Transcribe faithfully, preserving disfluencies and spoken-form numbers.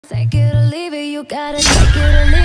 Take it or leave it, you gotta take it or leave it.